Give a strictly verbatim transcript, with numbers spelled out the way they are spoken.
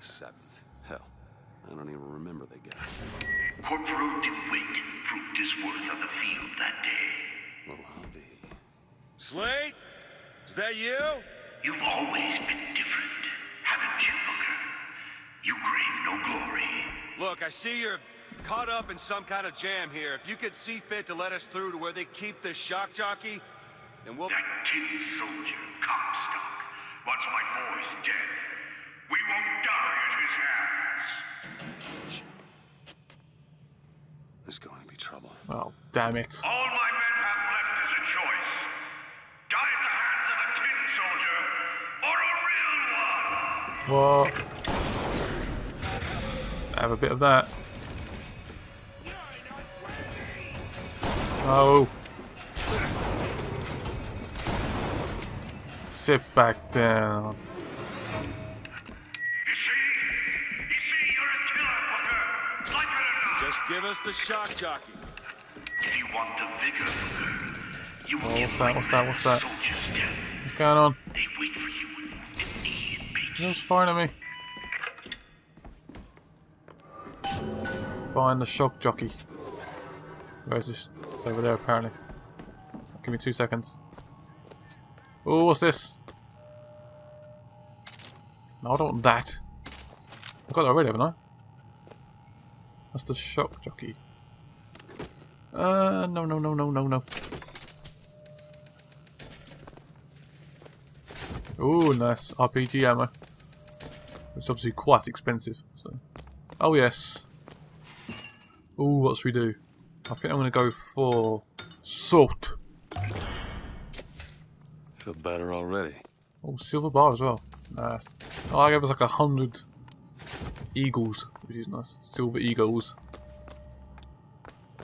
seventh. Hell, I don't even remember the guy. Corporal DeWitt proved his worth on the field that day. Well, I'll be. Slate? Is that you? You've always been different, haven't you, Booker? You crave no glory. Look, I see you're caught up in some kind of jam here. If you could see fit to let us through to where they keep this shock jockey, then we'll... That tin soldier, Comstock, once my boy's dead. We won't die at his hands. There's going to be trouble. Oh, damn it. All my men have left is a choice. Die at the hands of a tin soldier, or a real one! What? Have a bit of that. Oh. Sit back down. You see? You see, you're a killer, Booker. Like it or not. Just give us the shock jockey. If you want the vigor, Booker, you will Oh, give what's that? my What's that? What's that? soldiers death. What's going on? They wait for you with wounded knee and bacon. Who's firing at me? Find the shock jockey. Where is this? It's over there apparently. Give me two seconds. Oh, what's this? No, I don't want that. I've got that already, haven't I? That's the shock jockey. Uh, no, no, no, no, no, no. Oh, nice R P G ammo. It's obviously quite expensive. So, oh yes. Oh, what should we do? I think I'm going to go for salt. Feel better already. Oh, silver bar as well. Nice. Oh, I gave us like a hundred eagles, which is nice. Silver eagles.